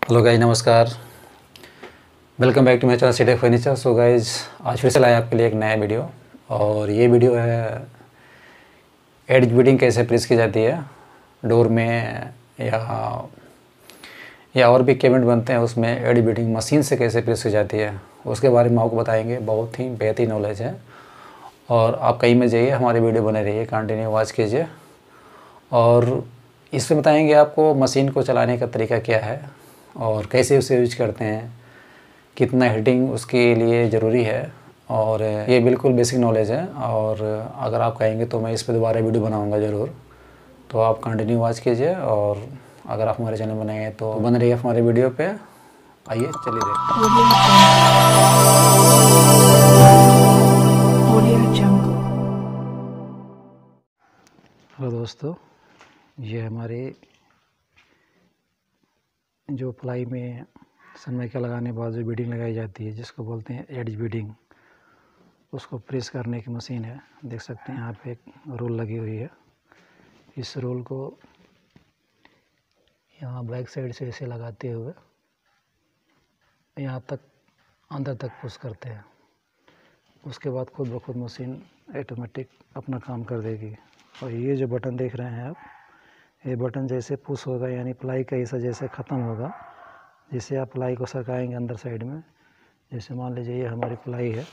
Hello guys, नमस्कार। Welcome back to my channel City Furniture. So guys, आज फिर से लाए आपके लिए एक नया वीडियो। और ये वीडियो है एज बीडिंग कैसे प्रेस की जाती है डोर में या और भी कैबिनेट बनते हैं उसमें एज बीडिंग मशीन से कैसे प्रेस की जाती है, उसके बारे में आपको बताएंगे। बहुत ही बेहतरीन नॉलेज है और आप कहीं में जाइए, हमारे वीडियो बने रहिए, कंटिन्यू वॉच कीजिए। और इसमें बताएंगे आपको मशीन को चलाने का तरीका क्या है और कैसे उसे यूज करते हैं, कितना हीटिंग उसके लिए ज़रूरी है। और ये बिल्कुल बेसिक नॉलेज है। और अगर आप कहेंगे तो मैं इस पर दोबारा वीडियो बनाऊंगा ज़रूर, तो आप कंटिन्यू वॉच कीजिए। और अगर आप हमारे चैनल बनाएंगे तो बन रही है हमारे वीडियो पे। आइए चलिए देखते हैं। हेलो दोस्तों, ये हमारे जो प्लाई में सनमाइका लगाने के बाद जो बीडिंग लगाई जाती है, जिसको बोलते हैं एज बीडिंग, उसको प्रेस करने की मशीन है। देख सकते हैं यहाँ पे एक रोल लगी हुई है। इस रोल को यहाँ बैक साइड से ऐसे लगाते हुए यहाँ तक अंदर तक पुश करते हैं। उसके बाद खुद ब खुद मशीन ऑटोमेटिक अपना काम कर देगी। और ये जो बटन देख रहे हैं आप, ये बटन जैसे पुश होगा यानी प्लाई का हिस्सा जैसे ख़त्म होगा, जैसे आप प्लाई को सरकाएंगे अंदर साइड में, जैसे मान लीजिए ये हमारी प्लाई है,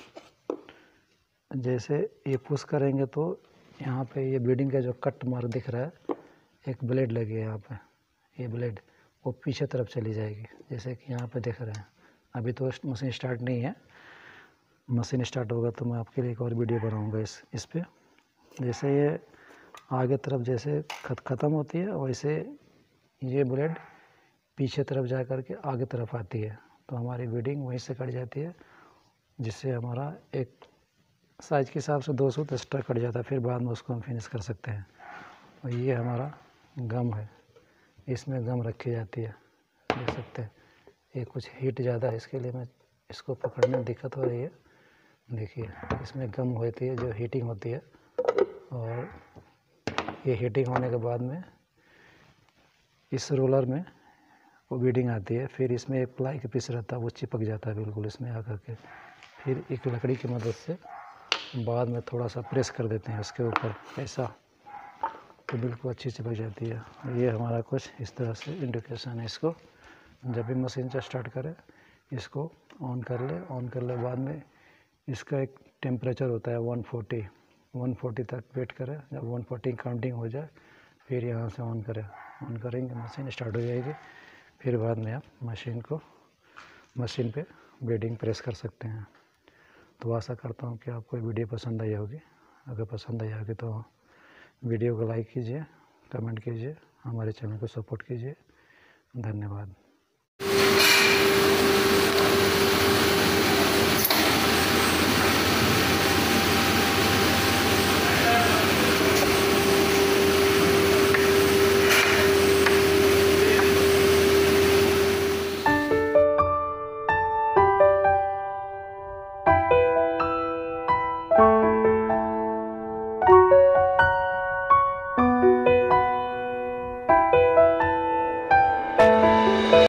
जैसे ये पुश करेंगे तो यहाँ पे ये बीडिंग का जो कट मार्क दिख रहा है, एक ब्लेड लगी है यहाँ पे, ये ब्लेड वो पीछे तरफ चली जाएगी, जैसे कि यहाँ पे देख रहे हैं। अभी तो मशीन स्टार्ट नहीं है, मशीन स्टार्ट होगा तो मैं आपके लिए एक और वीडियो बनाऊँगा इस पे। जैसे ये आगे तरफ जैसे ख़त्म होती है, वैसे ये ब्लेड पीछे तरफ जा कर के आगे तरफ आती है, तो हमारी बीडिंग वहीं से कट जाती है, जिससे हमारा एक साइज़ के हिसाब से 2 सूत एक्स्ट्रा कट जाता है। फिर बाद में उसको हम फिनिश कर सकते हैं। और ये हमारा गम है, इसमें गम रखी जाती है, देख सकते हैं। ये कुछ हीट ज़्यादा है, इसके लिए मैं इसको पकड़ने में दिक्कत हो रही है। देखिए इसमें गम होती है जो हीटिंग होती है, और ये हीटिंग होने के बाद में इस रोलर में वो बीडिंग आती है। फिर इसमें एक प्लाई का पीस रहता है, वो चिपक जाता है बिल्कुल इसमें आकर के। फिर एक लकड़ी की मदद से बाद में थोड़ा सा प्रेस कर देते हैं उसके ऊपर, ऐसा, तो बिल्कुल अच्छी चिपक जाती है। ये हमारा कुछ इस तरह से इंडिकेशन है। इसको जब भी मशीन से स्टार्ट करें, इसको ऑन कर ले। ऑन कर ले बाद में इसका एक टेम्परेचर होता है 140 तक वेट करें। जब 140 काउंटिंग हो जाए फिर यहाँ से ऑन करें। ऑन करेंगे मशीन स्टार्ट हो जाएगी। फिर बाद में आप मशीन पे बीडिंग प्रेस कर सकते हैं। तो आशा करता हूँ कि आपको वीडियो पसंद आई होगी। अगर पसंद आई होगी तो वीडियो को लाइक कीजिए, कमेंट कीजिए, हमारे चैनल को सपोर्ट कीजिए। धन्यवाद।